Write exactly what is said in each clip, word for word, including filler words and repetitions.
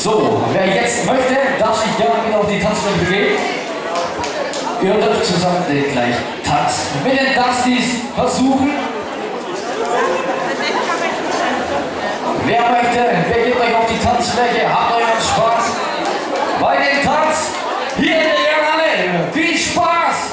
So, wer jetzt möchte, darf sich gerne wieder auf die Tanzfläche begeben. Ihr dürft zusammen den gleich tanzen. Mit den Dusties versuchen. Wer möchte, wer geht euch auf die Tanzfläche, habt euren Spaß bei dem Tanz hier in der Halle. Viel Spaß!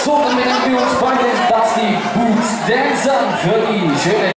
So, dann bedanken wir uns bei den Dusty Boots Dancern für die schöne